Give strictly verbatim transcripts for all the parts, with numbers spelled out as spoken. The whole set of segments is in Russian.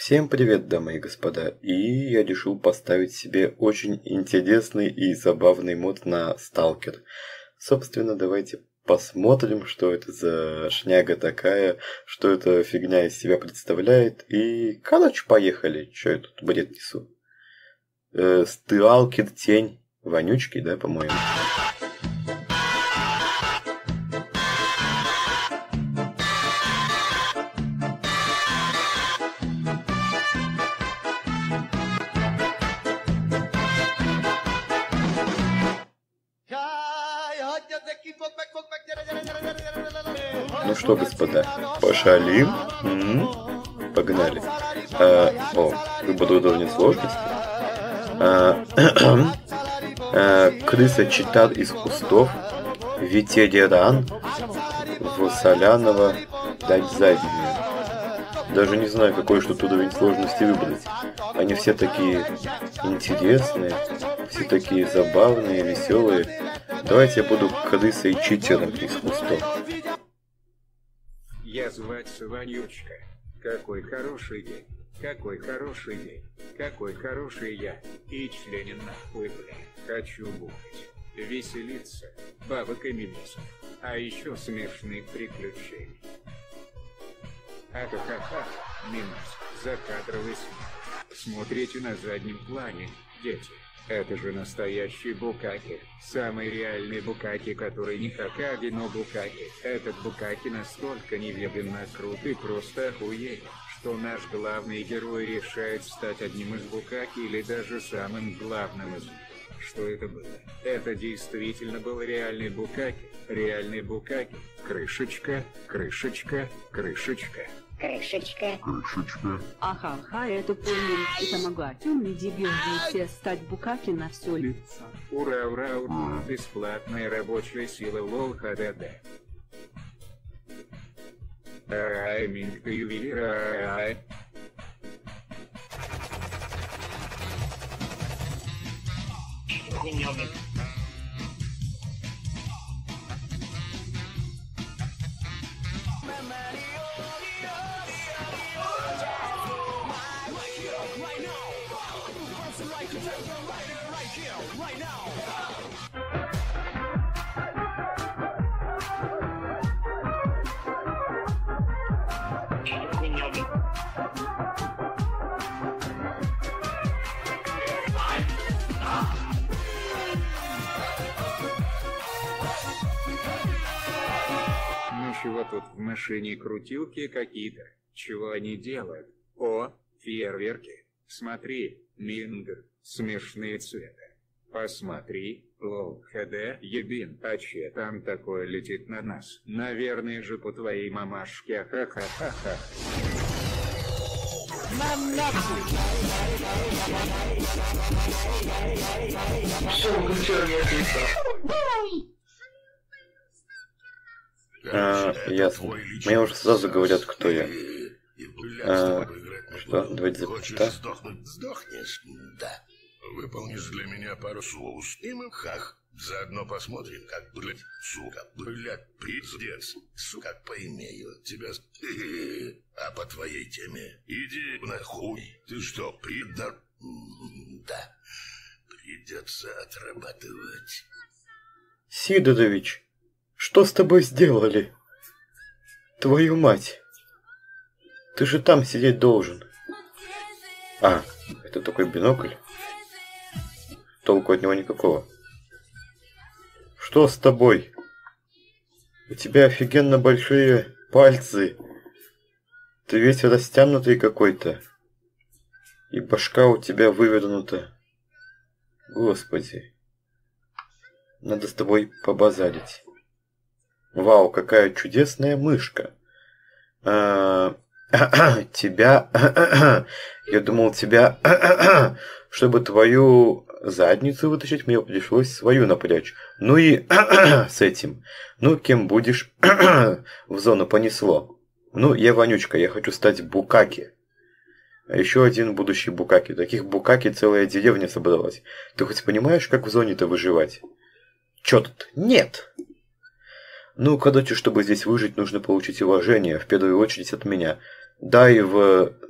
Всем привет, дамы и господа, и я решил поставить себе очень интересный и забавный мод на Сталкер. Собственно, давайте посмотрим, что это за шняга такая, что эта фигня из себя представляет, и, короче, поехали, что я тут бред несу. Э, Сталкер тень вонючки, да, по-моему? Ну что, господа, пошалим? М-м-м. Погнали. А, о, выбор уровня сложности. А, а, крыса читал из кустов. Ветеран в Солянова дать заднюю. Даже не знаю, какой что тут уровень сложности выбрать. Они все такие интересные, все такие забавные, веселые. Давайте я буду крысой читером из кустов. Я зваться Вонючка. Какой хороший день. Какой хороший день. Какой хороший я. И членен нахуй, бля. Хочу бухать. Веселиться. Бабок и мимисов. А еще смешных приключений. Ха-ха-ха. Минус. Закадровый смех. Смотрите на заднем плане, дети. Это же настоящий Букаки. Самый реальный Букаки, который не Хокаге, но Букаки. Этот Букаки настолько неведомно крут и просто охуенен, что наш главный герой решает стать одним из Букаки или даже самым главным из них. Что это было? Это действительно был реальный Букаки. Реальный Букаки. Крышечка, крышечка, крышечка. Крышечка. Крышечка. Ага-ха, это понял. И Тамагати, умный дебил, все стать Букаки на все лицо. Ура, ура, ура. Бесплатная рабочая сила лол ХДД. Айминг ювелира. Ну чего тут в машине крутилки какие-то? Чего они делают? О, фейерверки. Смотри, Минг, смешные цвета. Посмотри, лол, хд, ебин, а че там такое летит на нас? Наверное же по твоей мамашке, ха-ха-ха-ха. Нам нахуй! А, ясно. Мне уже сразу говорят, кто я. А, что? Давайте запита. Сдохнешь? Да. Выполнишь для меня пару слов. И мы хах. Заодно посмотрим, как, блядь, сука, блядь, пиздец. Сука, как поимею тебя. А по твоей теме иди нахуй. Ты что, пидор? Да. Придется отрабатывать. Сидорович, что с тобой сделали? Твою мать. Ты же там сидеть должен. А, это такой бинокль. Толку от него никакого. Что с тобой? У тебя офигенно большие пальцы. Ты весь растянутый какой-то. И башка у тебя вывернута. Господи. Надо с тобой побазарить. Вау, какая чудесная мышка. А, тебя... Я думал, тебя... Чтобы твою задницу вытащить, мне пришлось свою напрячь. Ну и с этим. Ну, кем будешь? В зону понесло. Ну, я Вонючка, я хочу стать Букаки. А еще один будущий Букаки. Таких Букаки целая деревня собралась. Ты хоть понимаешь, как в зоне-то выживать? Чё тут? Нет! Ну, короче, чтобы здесь выжить, нужно получить уважение, в первую очередь от меня. Дай в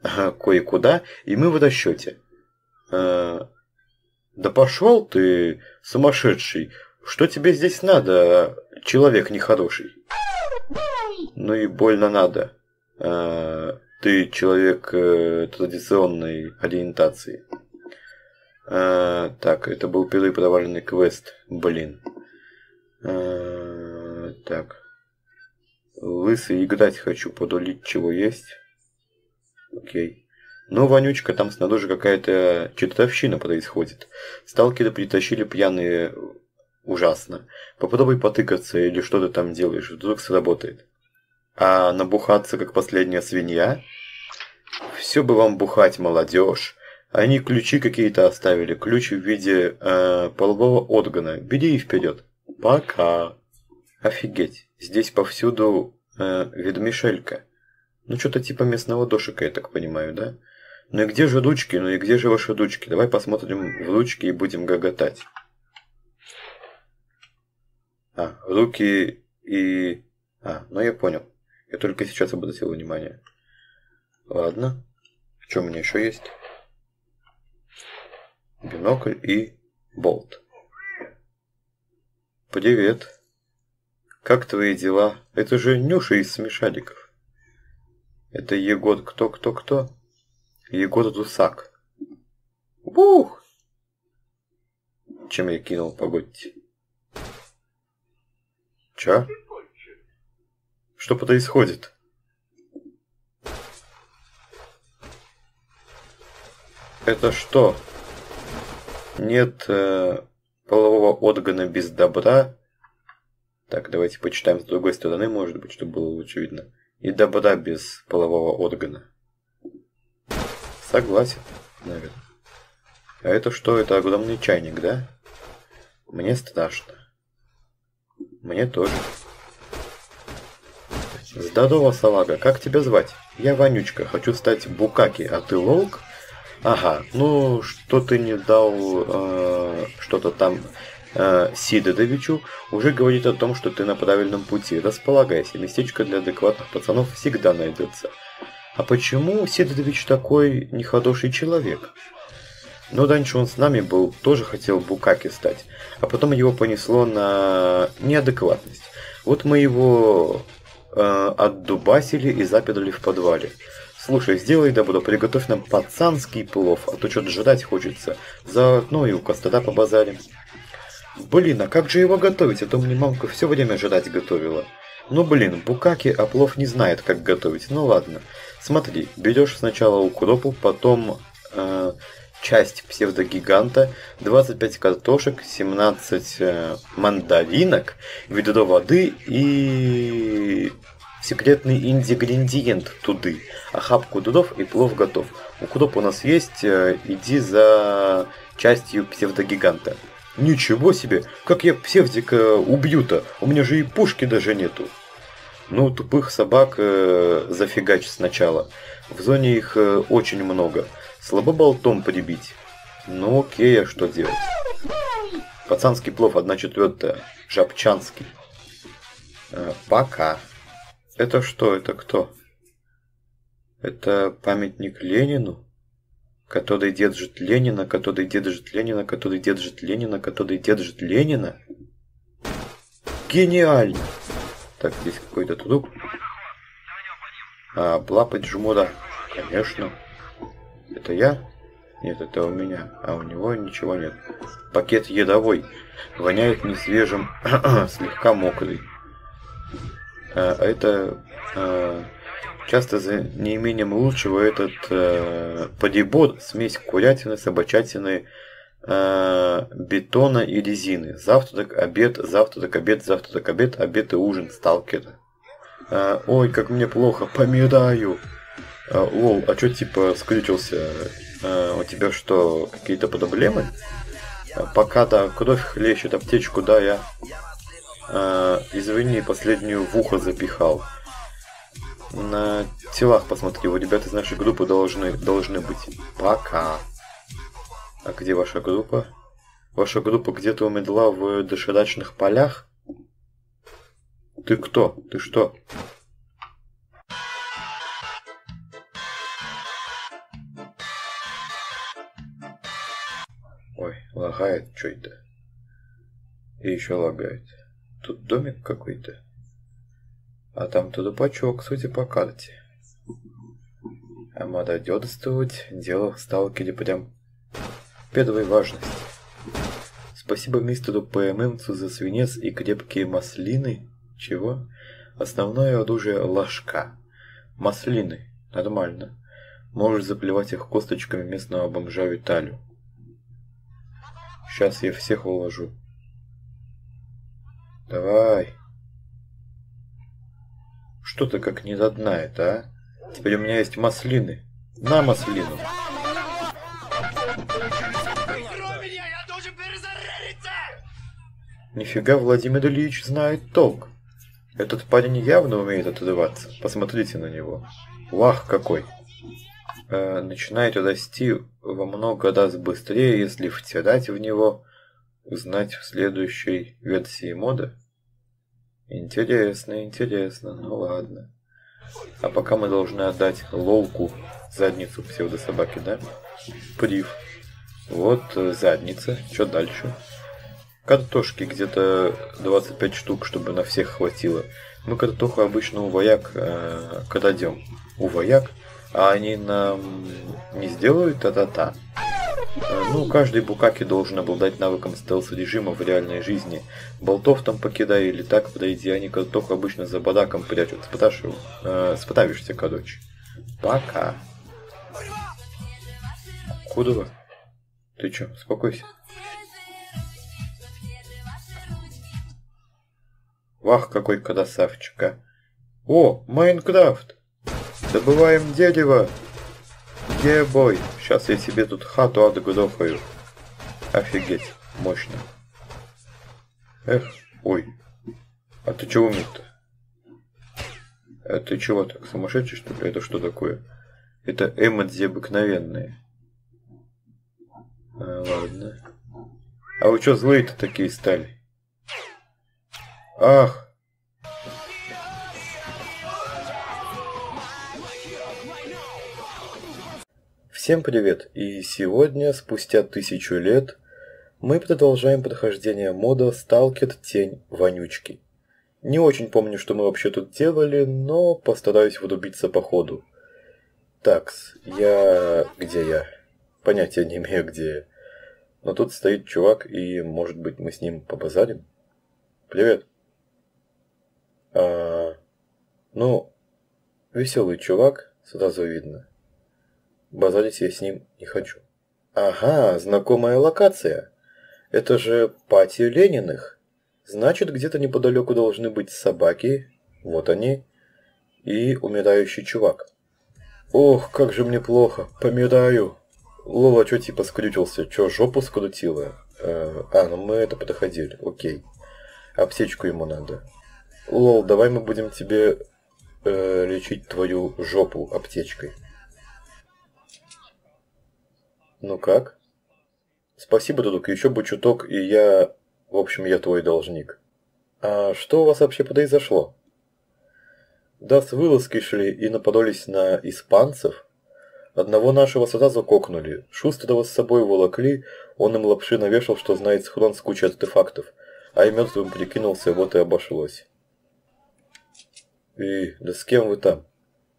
кое-куда, и мы в расчете. А, да пошел ты, сумасшедший! Что тебе здесь надо, человек нехороший? Ну и больно надо. А, ты человек э, традиционной ориентации. А, так, это был первый проваленный квест. Блин. А, так. Лысый играть хочу, подулить чего есть. Окей. Ну, вонючка, там снаружи какая-то чертовщина происходит. Сталкеры притащили пьяные ужасно. Попробуй потыкаться или что ты там делаешь, вдруг сработает. А набухаться, как последняя свинья? Все бы вам бухать, молодежь. Они ключи какие-то оставили, ключ в виде э, полового органа. Бери и вперед. Пока. Офигеть, здесь повсюду э, ведмишелька. Ну, что-то типа местного дошика, я так понимаю, да? Ну и где же ручки? Ну и где же ваши ручки? Давай посмотрим в ручки и будем гоготать. А, руки и... А, ну я понял. Я только сейчас обратил внимание. Ладно. Что у меня еще есть? Бинокль и болт. Привет. Как твои дела? Это же Нюша из Смешариков. Это Егор кто-кто-кто? Егор Дусак. Ух! Чем я кинул, погодьте. Чё? Что происходит? Это что? Нет э, полового органа без добра. Так, давайте почитаем с другой стороны, может быть, чтобы было лучше видно. И добра без полового органа. Согласен, наверное. А это что? Это огромный чайник, да? Мне страшно. Мне тоже. Здорово, салага, как тебя звать? Я Вонючка, хочу стать Букаки, а ты Лолк? Ага, ну что ты не дал э, что-то там э, Сидодовичу, уже говорит о том, что ты на правильном пути. Располагайся, местечко для адекватных пацанов всегда найдется. А почему Сидодович такой нехороший человек? Ну, раньше он с нами был, тоже хотел Букаки стать, а потом его понесло на неадекватность. Вот мы его э, отдубасили и заперли в подвале. Слушай, сделай добро, приготовь нам пацанский плов, а то что-то жрать хочется. Заодно и у костра побазарим. Блин, а как же его готовить? А то мне мамка все время жрать готовила. Ну блин, Букаки, а плов не знает, как готовить. Ну ладно. Смотри, берешь сначала укропу, потом э, часть псевдогиганта, двадцать пять картошек, семнадцать э, мандаринок, ведро воды и... секретный ингредиент туды. Охапку дудов и плов готов. Укроп у нас есть, иди за частью псевдогиганта. Ничего себе, как я псевдика убью-то, у меня же и пушки даже нету. Ну, тупых собак э, зафигач сначала. В зоне их э, очень много. Слабо болтом прибить. Ну окей, а что делать? Пацанский плов, одна четвертая. Жабчанский. Э, пока. Это что? Это кто? Это памятник Ленину? Который держит Ленина, который держит Ленина, который держит Ленина, который держит Ленина? Гениально! Так, здесь какой-то труп. А, плапать жмура. Конечно. Это я? Нет, это у меня. А у него ничего нет. Пакет едовой. Воняет несвежим, слегка мокрый. А это а, часто за неимением лучшего этот а, подебор, смесь курятины, собачатины, а, бетона и резины. Завтрак, обед, завтрак, обед, завтрак, обед, обед и ужин сталкера. А, ой, как мне плохо, помираю. А, лол, а чё типа скрючился? А, у тебя что, какие-то проблемы? А, пока да, кровь хлещет, аптечку, да, я... А, извини, последнюю в ухо запихал. На телах посмотри, у ребят из нашей группы должны, должны быть. Пока. А где ваша группа? Ваша группа где-то умерла в доширачных полях? Ты кто? Ты что? лагает, что это? И еще лагает. Тут домик какой-то. А там тудупачок, судя по карте. А мародерствовать дело в сталкере прям первой важности. Спасибо мистеру ПММцу за свинец и крепкие маслины. Чего? Основное оружие ложка. Маслины. Нормально. Можешь заплевать их косточками местного бомжа Виталю. Сейчас я всех уложу. Давай. Что ты как не родная это, а? Теперь у меня есть маслины. На маслину. Нифига Владимир Ильич знает толк. Этот парень явно умеет отрываться. Посмотрите на него. Вах какой. Э, начинает расти во много раз быстрее, если втирать в него, узнать в следующей версии мода. Интересно, интересно. Ну ладно. А пока мы должны отдать Лолку задницу псевдособаки, да? Прив. Вот задница. Что дальше? Картошки где-то двадцать пять штук, чтобы на всех хватило. Мы картоху обычно у вояк э, крадем. У вояк. А они нам не сделают та-та-та. Э, ну, каждый букаки должен обладать навыком стелс-режима в реальной жизни. Болтов там покидай или так подойди. Они картоху обычно за бадаком прячут. Спрашиваю. Э, справишься, короче. Пока. Куда? Ты чё? Успокойся. Вах, какой красавчик, а. О, Майнкрафт! Добываем дерево! Ебой! Сейчас я себе тут хату отгрохаю. Офигеть, мощно. Эх, ой. А ты чего умеешь-то? А ты чего так, сумасшедший, что ли? Это что такое? Это эмодзи обыкновенные. А, ладно. А вы что злые-то такие стали? Ах! Всем привет! И сегодня, спустя тысячу лет, мы продолжаем прохождение мода Сталкер Тень Вонючки. Не очень помню, что мы вообще тут делали, но постараюсь врубиться по ходу. Такс, я... где я? Понятия не имею, где я. Но тут стоит чувак, и, может быть, мы с ним побазарим? Привет! А, ну, веселый чувак, сразу видно. Базарить я с ним не хочу. Ага, знакомая локация. Это же пати Лениных. Значит, где-то неподалеку должны быть собаки. Вот они. И умирающий чувак. Ох, как же мне плохо. Помираю. Лола, чё типа скрючился? Чё, жопу скрутила? А, ну мы это подоходили. Окей. Аптечку ему надо. Лол, давай мы будем тебе э, лечить твою жопу аптечкой. Ну как? Спасибо, Дудук, еще бы чуток, и я... В общем, я твой должник. А что у вас вообще произошло? Да с вылазки шли и нападались на испанцев. Одного нашего сразу кокнули. Шустрого с собой волокли, он им лапши навешал, что знает схрон с кучей артефактов. А и мертвым прикинулся, вот и обошлось. И да с кем вы там?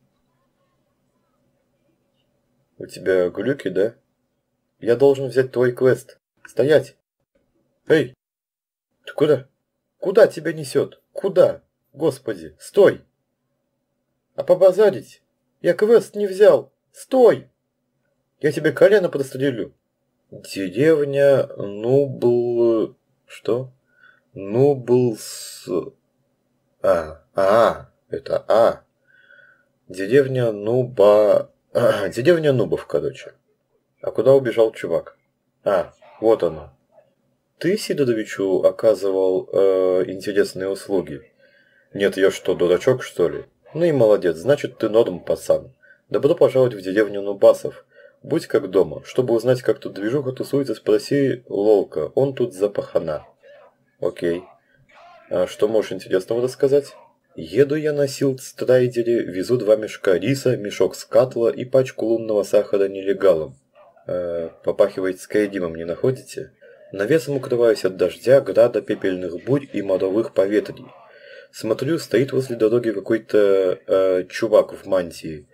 У тебя глюки, да? Я должен взять твой квест. Стоять! Эй! Ты куда? Куда тебя несет? Куда? Господи, стой! А побазарить? Я квест не взял! Стой! Я тебе колено прострелю. Деревня Нубл... Что? Нублс... А, а, это А. Деревня Нуба... А, деревня Нубов, короче. А куда убежал чувак? А, вот оно. Ты Сидоровичу оказывал э, интересные услуги? Нет, я что, дурачок, что ли? Ну и молодец, значит ты норм, пацан. Добро пожаловать в деревню Нубасов. Будь как дома. Чтобы узнать, как тут движуха тусуется, спроси Лолка. Он тут за пахана. Окей. А что можешь интересного рассказать? Еду я на Силдстрайдере, везу два мешка риса, мешок скатла и пачку лунного сахара нелегалом. Э, попахивает скайримом, не находите? Навесом укрываюсь от дождя, града, пепельных бурь и моровых поветрий. Смотрю, стоит возле дороги какой-то э, чувак в мантии.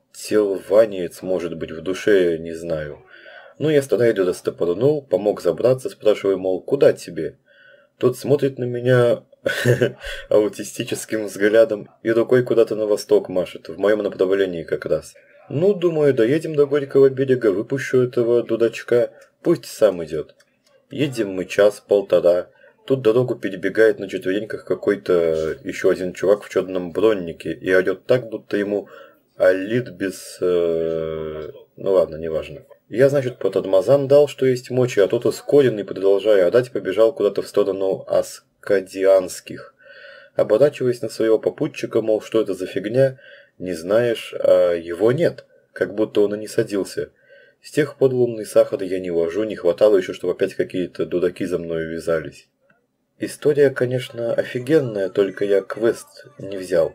Телванец, может быть, в душе, не знаю. Ну, я стараюсь достопорнул, помог забраться, спрашиваю, мол, куда тебе? Тот смотрит на меня аутистическим взглядом и рукой куда-то на восток машет, в моем направлении как раз. Ну, думаю, доедем до Горького берега, выпущу этого дудачка, пусть сам идет. Едем мы час-полтора. Тут дорогу перебегает на четвереньках какой-то еще один чувак в черном броннике и орет так, будто ему алит без... Э... Ну ладно, неважно. Я, значит, по тормозам дал, что есть мочи, а тот ускоренный, продолжая орать, побежал куда-то в сторону Аскадианских. Оборачиваясь на своего попутчика, мол, что это за фигня, не знаешь, а его нет, как будто он и не садился. С тех пор лунный сахар я не вожу, не хватало еще, чтобы опять какие-то дудаки за мной вязались. История, конечно, офигенная, только я квест не взял.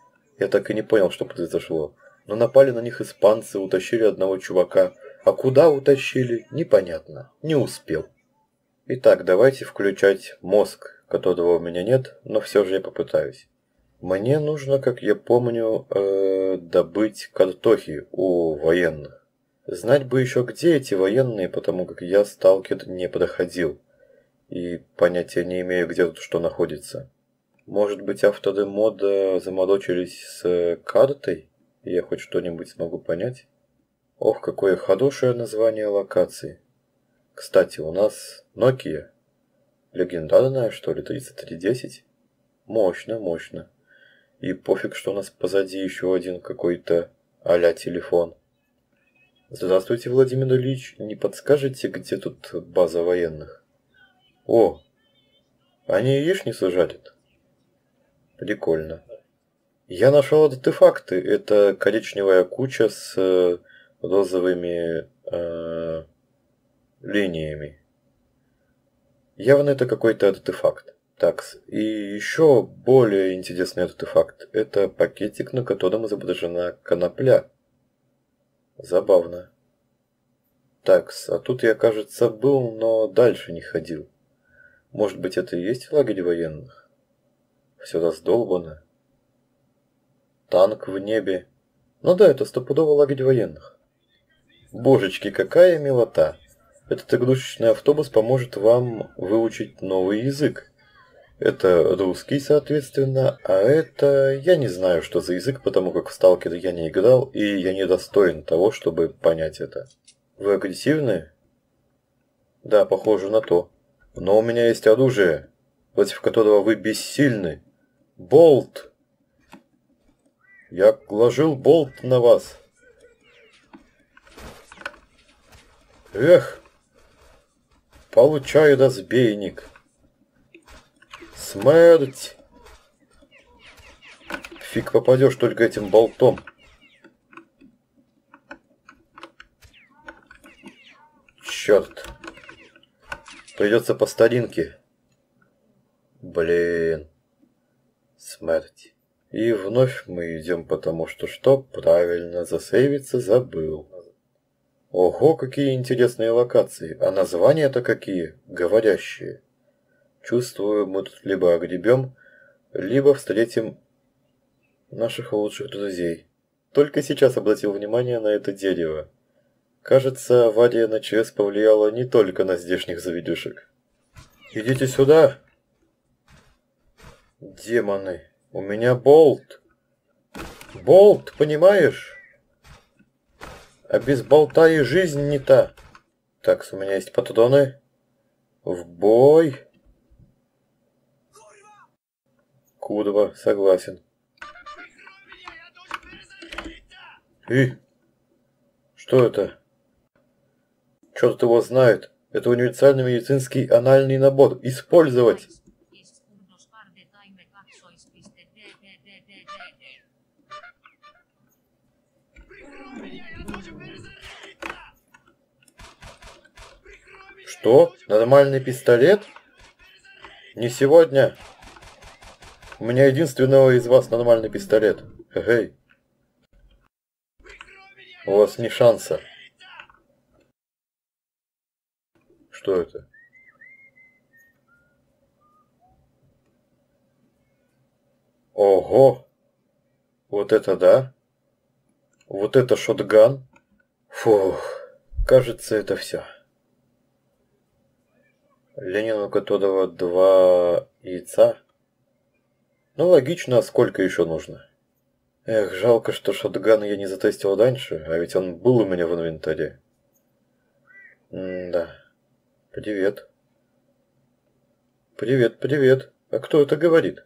Я так и не понял, что произошло. Но напали на них испанцы, утащили одного чувака. А куда утащили, непонятно. Не успел. Итак, давайте включать мозг, которого у меня нет, но все же я попытаюсь. Мне нужно, как я помню, э, добыть картохи у военных. Знать бы еще, где эти военные, потому как я сталкер не проходил. И понятия не имею, где тут что находится. Может быть, авторы мода заморочились с картой? И я хоть что-нибудь смогу понять? Ох, какое хорошее название локации. Кстати, у нас Nokia. Легендарная, что ли, тридцать три десять? Мощно, мощно. И пофиг, что у нас позади еще один какой-то а-ля телефон. Здравствуйте, Владимир Ильич. Не подскажете, где тут база военных? О, они яичницу жарят? Прикольно. Я нашел артефакты. Это коричневая куча с э, розовыми э, линиями. Явно это какой-то артефакт. Так, и еще более интересный артефакт. Это пакетик, на котором изображена конопля. Забавно. Так, а тут я, кажется, был, но дальше не ходил. Может быть, это и есть лагерь военных? Все раздолбано. Танк в небе. Ну да, это стопудово лагерь военных. Божечки, какая милота. Этот игрушечный автобус поможет вам выучить новый язык. Это русский, соответственно, а это... Я не знаю, что за язык, потому как в Сталкер я не играл, и я не достоин того, чтобы понять это. Вы агрессивны? Да, похоже на то. Но у меня есть оружие, против которого вы бессильны. Болт! Я ложил болт на вас. Эх! Получай, разбейник. Смерть! Фиг попадешь только этим болтом. Черт. Придется по старинке. Блин. Смерть. И вновь мы идем, потому что что? Правильно, засейвиться забыл. Ого, какие интересные локации. А названия-то какие? Говорящие. Чувствую, мы тут либо огребем, либо встретим наших лучших друзей. Только сейчас обратил внимание на это дерево. Кажется, авария на ЧС повлияла не только на здешних заведюшек. Идите сюда! Демоны, у меня болт. Болт, понимаешь? А без болта и жизнь не та. Так, у меня есть патроны. В бой! Курва, согласен. И? Что это? Черт его знает. Это универсальный медицинский анальный набор. Использовать! Что? Нормальный пистолет? Не сегодня. У меня единственного из вас нормальный пистолет. Эй. У вас ни шанса. Что это? Ого! Вот это да! Вот это шотган! Фух, кажется, это все. Ленин, у которого два яйца. Ну, логично, а сколько еще нужно? Эх, жалко, что шотган я не затестил раньше, а ведь он был у меня в инвентаре. М-да. Привет. Привет, привет. А кто это говорит?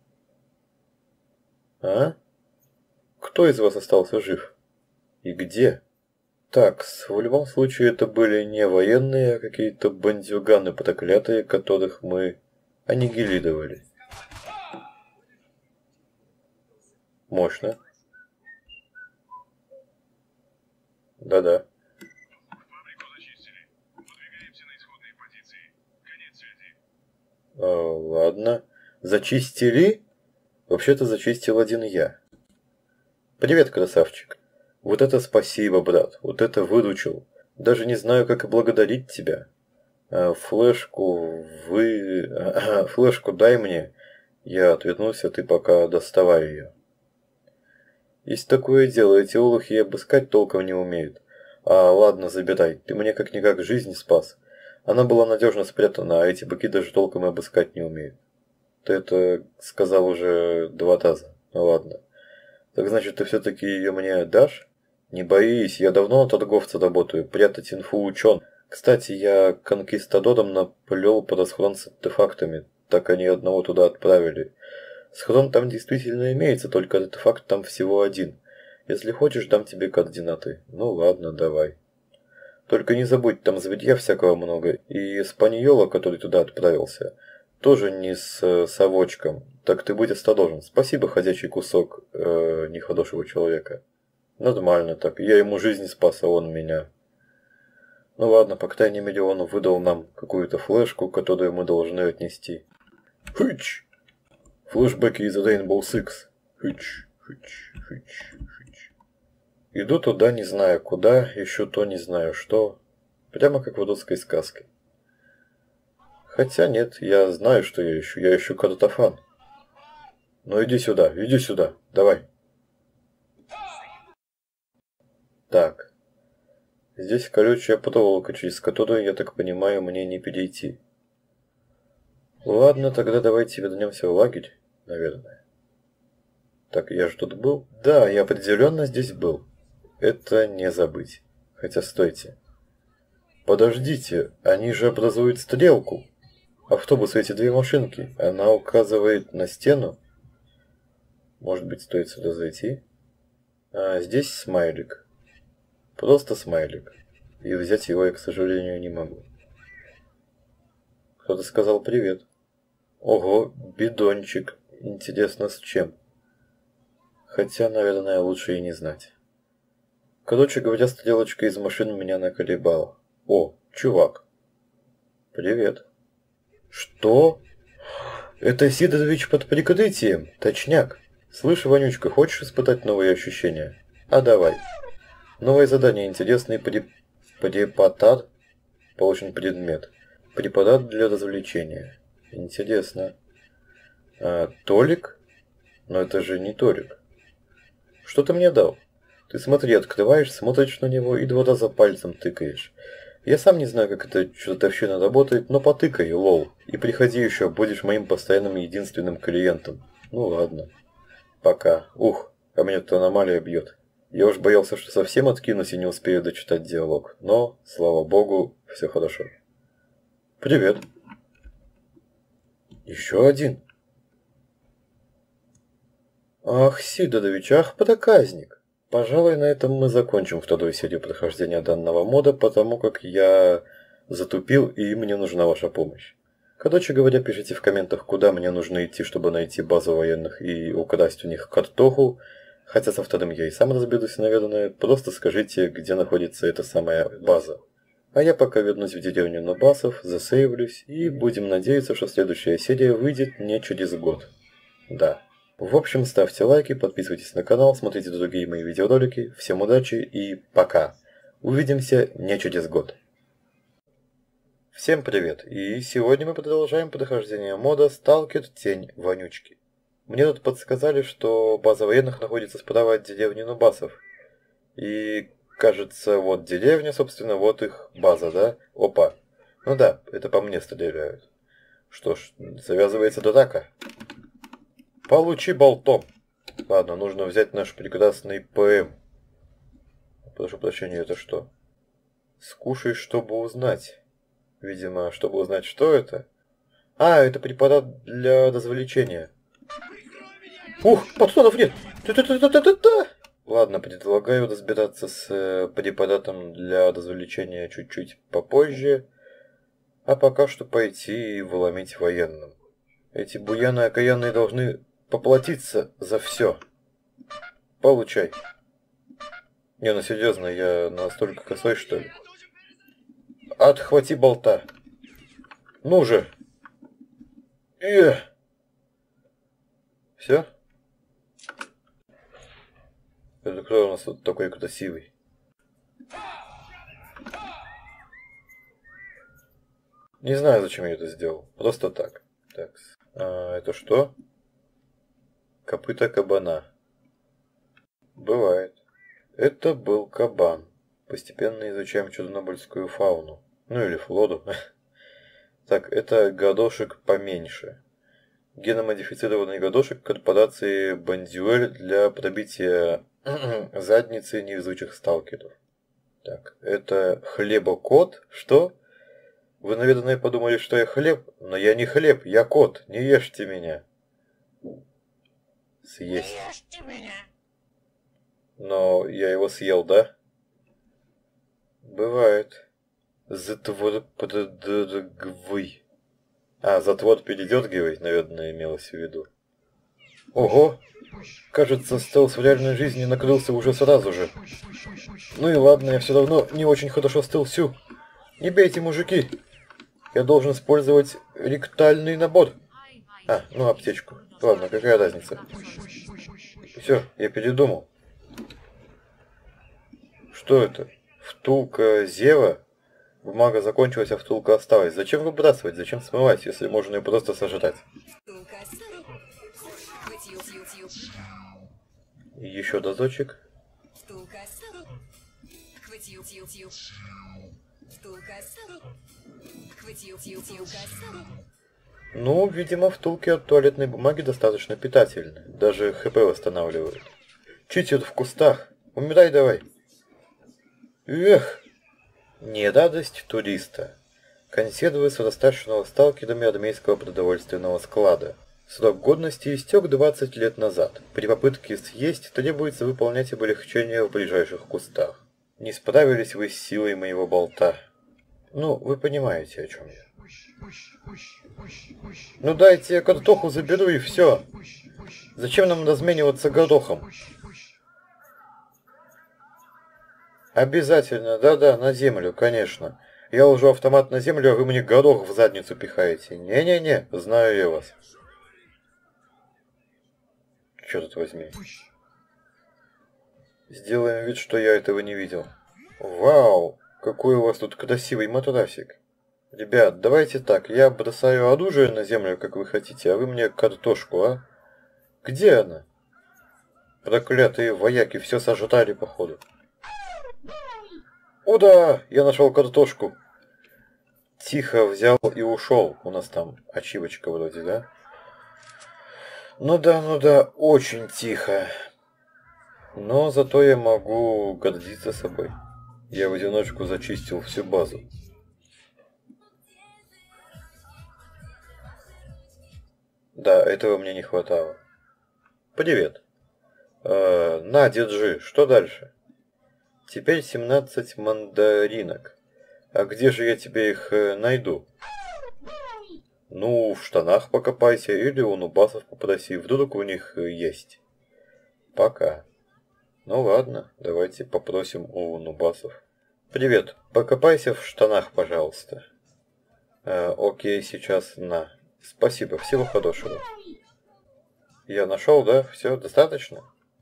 А? Кто из вас остался жив? И где? Так, в любом случае это были не военные, а какие-то бандюганы проклятые, которых мы аннигилировали. Мощно. Да-да. Фабрику зачистили. Выдвигаемся на исходные позиции. Конец связи. А, ладно. Зачистили? Вообще-то зачистил один я. Привет, красавчик. Вот это спасибо, брат. Вот это выручил. Даже не знаю, как и благодарить тебя. А, флешку вы... А, флешку дай мне. Я отвернулся, ты пока доставай ее. Есть такое дело, эти олухи обыскать толком не умеют. А ладно, забирай, ты мне как-никак жизнь спас. Она была надежно спрятана, а эти быки даже толком и обыскать не умеют. Ты это сказал уже два раза. Ну ладно. Так значит, ты все-таки ее мне дашь? Не боись, я давно на торговца работаю, прятать инфу учен. Кстати, я конкистадором наплел под расхрон с артефактами, так они одного туда отправили. Схрон там действительно имеется, только артефакт там всего один. Если хочешь, дам тебе координаты. Ну ладно, давай. Только не забудь, там зверья всякого много. И спаньола, который туда отправился, тоже не с совочком. Так ты будь осторожен. Спасибо, ходячий кусок э, нехорошего человека. Нормально так. Я ему жизнь спас, а он меня. Ну ладно, по крайней мере он выдал нам какую-то флешку, которую мы должны отнести. Хыч! Флэшбэки из Rainbow Six. Хыч, хыч, хыч, хыч. Иду туда, не знаю куда, ищу то, не знаю что. Прямо как в русской сказке. Хотя нет, я знаю, что я ищу. Я ищу картофан. Ну иди сюда, иди сюда, давай. Так. Здесь колючая проволока, через которую, я так понимаю, мне не перейти. Ладно, тогда давайте вернемся в лагерь, наверное. Так, я же тут был? Да, я определенно здесь был. Это не забыть. Хотя, стойте. Подождите, они же образуют стрелку. Автобус, эти две машинки. Она указывает на стену. Может быть, стоит сюда зайти? А, здесь смайлик. Просто смайлик. И взять его я, к сожалению, не могу. Кто-то сказал привет. Ого, бидончик. Интересно, с чем? Хотя, наверное, лучше и не знать. Короче говоря, стрелочка из машин меня наколебала. О, чувак. Привет. Что? Это Сидорович под прикрытием? Точняк. Слышь, Вонючка, хочешь испытать новые ощущения? А давай. Новое задание. Интересный при... препатат. Получен предмет. Препарат для развлечения. Интересно. А, Толик? Но это же не Толик. Что ты мне дал? Ты смотри, открываешь, смотришь на него и два раза пальцем тыкаешь. Я сам не знаю, как эта чертовщина работает, но потыкай, лол. И приходи еще, будешь моим постоянным единственным клиентом. Ну ладно. Пока. Ух, а меня тут аномалия бьет. Я уж боялся, что совсем откинусь и не успею дочитать диалог. Но, слава богу, все хорошо. Привет. Еще один. Ах, Сидорович, ах, проказник. Пожалуй, на этом мы закончим вторую серию прохождения данного мода, потому как я затупил, и мне нужна ваша помощь. Короче говоря, пишите в комментах, куда мне нужно идти, чтобы найти базу военных и украсть у них картоху. Хотя со вторым я и сам разберусь, наверное. Просто скажите, где находится эта самая база. А я пока вернусь в деревню Нобасов, засейвлюсь, и будем надеяться, что следующая серия выйдет не через год. Да. В общем, ставьте лайки, подписывайтесь на канал, смотрите другие мои видеоролики. Всем удачи и пока. Увидимся не через год. Всем привет, и сегодня мы продолжаем прохождение мода Сталкер Тень Вонючки. Мне тут подсказали, что база военных находится справа от деревни Нубасов. И, кажется, вот деревня, собственно, вот их база, да? Опа. Ну да, это по мне стреляют. Что ж, завязывается драка. Получи болтом. Ладно, нужно взять наш прекрасный ПМ. Прошу прощения, это что? Скушай, чтобы узнать. Видимо, чтобы узнать, что это. А, это препарат для развлечения. Ух, подстонов нет! Та-та-та-та-та-та! Ладно, предлагаю разбираться с э, препаратом для развлечения чуть-чуть попозже. А пока что пойти и выломить военным. Эти буяны окаянные должны поплатиться за все. Получай. Не, ну серьезно, я настолько косой, что ли? Отхвати болта. Ну же. Э. Все? Это кто у нас тут такой красивый? Не знаю, зачем я это сделал. Просто так. Так. А, это что? Копыта кабана. Бывает. Это был кабан. Постепенно изучаем чернобыльскую фауну. Ну или флоду. Так, это гадошек поменьше. Геномодифицированный гадошек корпорации Бандюэль для пробития задницы невезучих сталкеров. Так, это хлебокот? Что? Вы, наверное, подумали, что я хлеб, но я не хлеб, я кот, не ешьте меня. Съесть. Не ешьте меня. Но я его съел, да? Бывает. Затвор поддергивай. А, затвор передергивай, наверное, имелось в виду. Ого! Кажется, стелс в реальной жизни накрылся уже сразу же. Ну и ладно, я все равно не очень хорошо стелсю. Не бейте, мужики. Я должен использовать ректальный набор. А, ну аптечку. Ладно, какая разница. Все, я передумал. Что это? Втулка Зева? Бумага закончилась, а втулка осталась. Зачем выбрасывать? Зачем смывать, если можно ее просто сожрать? Еще дозочек. Ну, видимо, втулки от туалетной бумаги достаточно питательны. Даже ХП восстанавливают. Читер в кустах. Умирай давай. Эх. Не радость туриста. Консервы с рассташенного сталкерами армейского продовольственного склада. Срок годности истек двадцать лет назад. При попытке съесть требуется выполнять облегчение в ближайших кустах. Не справились вы с силой моего болта. Ну, вы понимаете, о чем я. Ну дайте я картоху заберу и все. Зачем нам размениваться горохом? Обязательно, да-да, на землю, конечно. Я ложу автомат на землю, а вы мне горох в задницу пихаете. Не-не-не, знаю я вас. Черт возьми. Сделаем вид, что я этого не видел. Вау, какой у вас тут красивый матрасик. Ребят, давайте так, я бросаю оружие на землю, как вы хотите, а вы мне картошку, а? Где она? Проклятые вояки все сожрали, походу. О да, я нашел картошку. Тихо взял и ушел. У нас там ачивочка вроде, да? Ну да, ну да, очень тихо. Но зато я могу гордиться собой. Я в одиночку зачистил всю базу. Да, этого мне не хватало. Привет. Э, на, держи. Что дальше? Теперь семнадцать мандаринок. А где же я тебе их э, найду? Ну, в штанах покопайся или у нубасов попроси. Вдруг у них э, есть. Пока. Ну ладно, давайте попросим у нубасов. Привет, покопайся в штанах, пожалуйста. Э, окей, сейчас на. Спасибо, всего хорошего. Я нашел, да? Все, достаточно?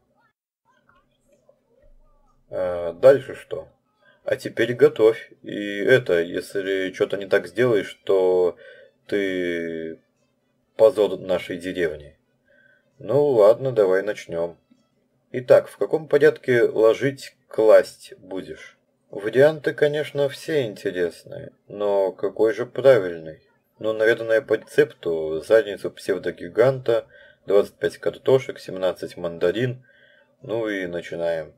А дальше что? А теперь готовь. И это, если что-то не так сделаешь, то ты позор нашей деревни. Ну ладно, давай начнем. Итак, в каком порядке ложить, класть будешь? Варианты, конечно, все интересные, но какой же правильный? Ну, наверное, по рецепту задницу псевдогиганта, двадцать пять картошек, семнадцать мандарин, ну и начинаем.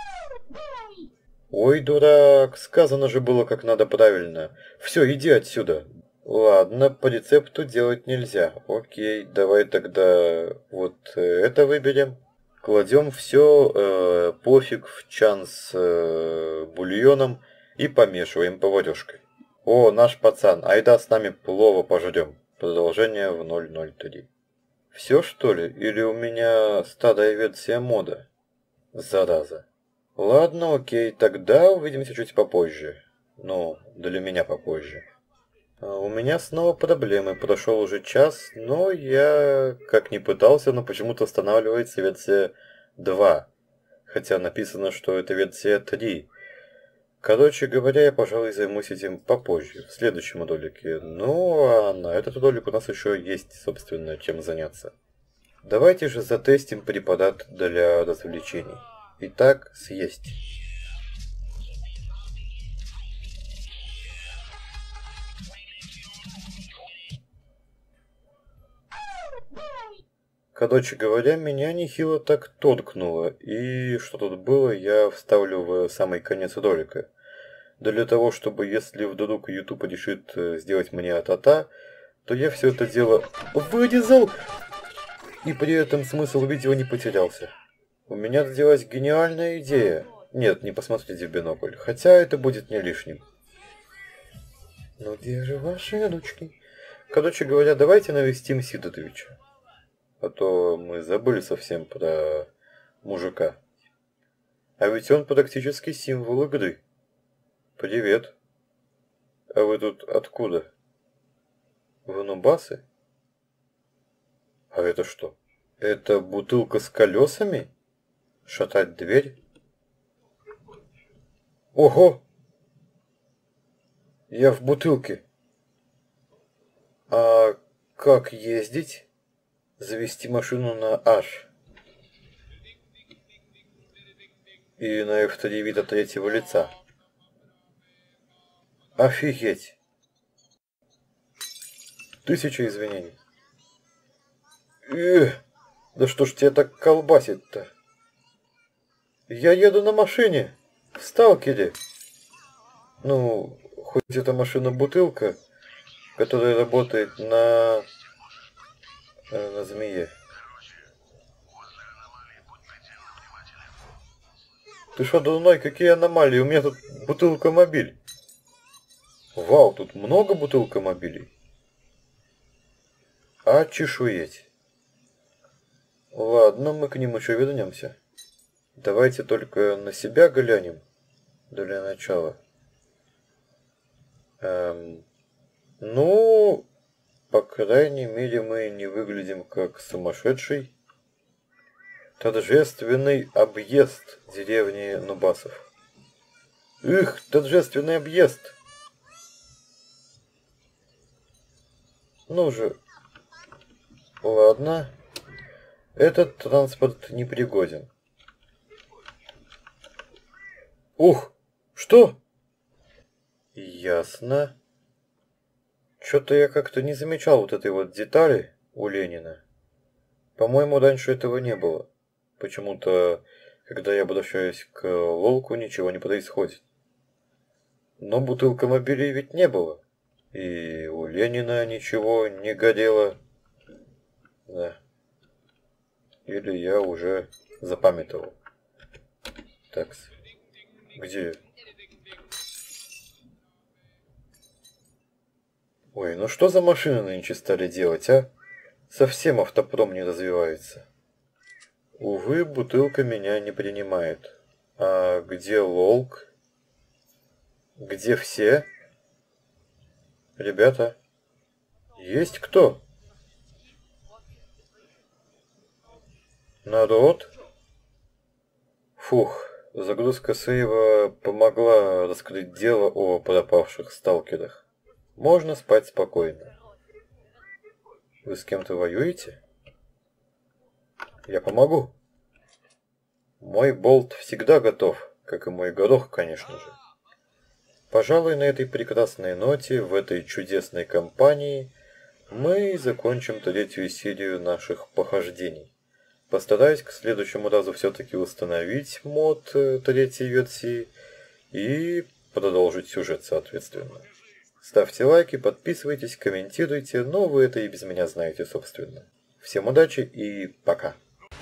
Ой, дурак, сказано же было, как надо правильно. Все, иди отсюда. Ладно, по рецепту делать нельзя. Окей, давай тогда вот это выберем. Кладем все, э, пофиг, в чан с э, бульоном и помешиваем поварешкой. О, наш пацан, айда с нами плова пожрем. Продолжение в ноль ноль три. Все что ли? Или у меня старая версия мода? Зараза. Ладно, окей, тогда увидимся чуть попозже. Ну, для меня попозже. У меня снова проблемы. Прошел уже час, но я как ни пытался, но почему-то останавливается версия два. Хотя написано, что это версия три. Короче говоря, я, пожалуй, займусь этим попозже, в следующем ролике. Ну, а на этот ролик у нас еще есть, собственно, чем заняться. Давайте же затестим препарат для развлечений. Итак, съесть. Короче говоря, меня нехило так торкнуло, и что тут было, я вставлю в самый конец ролика. Для того, чтобы, если вдруг YouTube решит сделать мне а-та-та, то я все это дело вырезал, и при этом смысл видео не потерялся. У меня родилась гениальная идея. Нет, не посмотрите в бинокль, хотя это будет не лишним. Ну где же ваши ручки? Короче говоря, давайте навестим Сидотовича. А то мы забыли совсем про мужика. А ведь он практически символ игры. Привет. А вы тут откуда? Вы нубасы? А это что? Это бутылка с колесами? Шатать дверь? Ого! Я в бутылке. А как ездить? Завести машину на H. И на эф три вид от третьего лица. Офигеть. Тысяча извинений. Эх, да что ж тебя так колбасит-то? Я еду на машине. В сталкере. Ну, хоть эта машина-бутылка, которая работает на... на змее. Ты что, дурной, какие аномалии? У меня тут бутылка-мобиль. Вау, тут много бутылка-мобилей. А чешуеть. Ладно, мы к ним еще вернемся. Давайте только на себя глянем. Для начала. Эм, ну... По крайней мере, мы не выглядим как сумасшедший. Торжественный объезд деревни нубасов. Их, торжественный объезд! Ну же. Ладно. Этот транспорт непригоден. Ух! Что? Ясно. Что-то я как-то не замечал вот этой вот детали у Ленина. По-моему, раньше этого не было. Почему-то, когда я обращаюсь к Лолку, ничего не происходит. Но бутылка-мобилей ведь не было. И у Ленина ничего не горело. Да. Или я уже запамятовал. Так. Где? Ой, ну что за машины нынче стали делать, а? Совсем автопром не развивается. Увы, бутылка меня не принимает. А где Лолк? Где все? Ребята, есть кто? Народ? Фух, загрузка сейва помогла раскрыть дело о пропавших сталкерах. Можно спать спокойно. Вы с кем-то воюете? Я помогу. Мой болт всегда готов, как и мой горох, конечно же. Пожалуй, на этой прекрасной ноте, в этой чудесной компании, мы закончим третью серию наших похождений. Постараюсь к следующему разу все-таки установить мод третьей версии и продолжить сюжет соответственно. Ставьте лайки, подписывайтесь, комментируйте, но вы это и без меня знаете, собственно. Всем удачи и пока!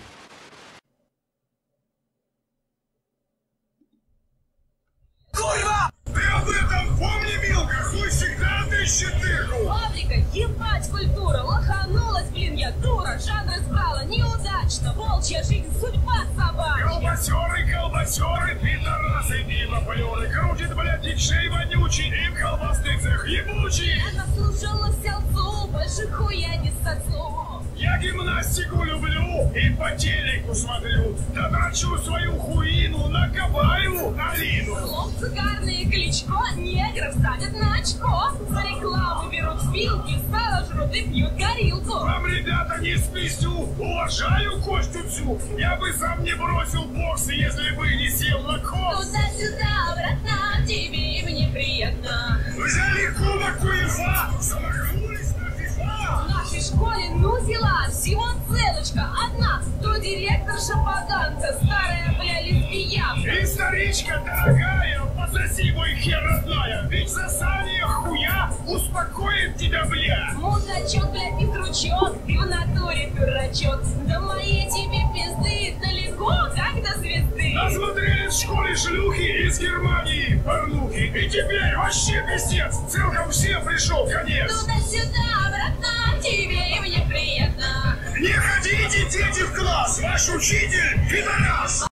Курва! Ты об этом помни, Милка! Хуй всегда отыщет дырку! Фабрика, ебать культура, лоханулась, блин, я дура, жанр избрала неудачно, волчья жизнь, судьба собачья. Колбасеры, колбасеры, пидорасы, пивоплеры, крутит, блядь, дикшей вонючий, им колбасный цех ебучий. Я наслушалась овцу, больше хуя не сосу. Я гимнастику люблю и по телеку смотрю, да дрочу свою хуину на Кабаеву Алину. Хлопцы гарные Кличко, негров садят на очко. За рекламу берут вилки, сало жрут и пьют горилку. Вам, ребята, не спиздю, уважаю Костю Цю. Я бы сам не бросил бокс, если бы не сел на кокс. Туда-сюда, братан, тебе и мне приятно. Взяли кубок УЕФА, замахнулись на фифа. В нашей школе, ну дела, всего целочка одна. То директорша поганка, старая, бля, лесбиянка. Историчка дорогая, пососи мой хер родная. Ведь сосание хуя успокоит тебя, бля. Мудачок, бля, петручок, ты в натуре дурачок. Да моей тебе пизды далеко, как до звезды. Насмотрели в школе шлюхи из Германии, порнухи. И теперь вообще пиздец, целком всем пришел конец. Туда-сюда, братан, тебе и мне приятно. Не ходите, дети, в класс, ваш учитель пидорас.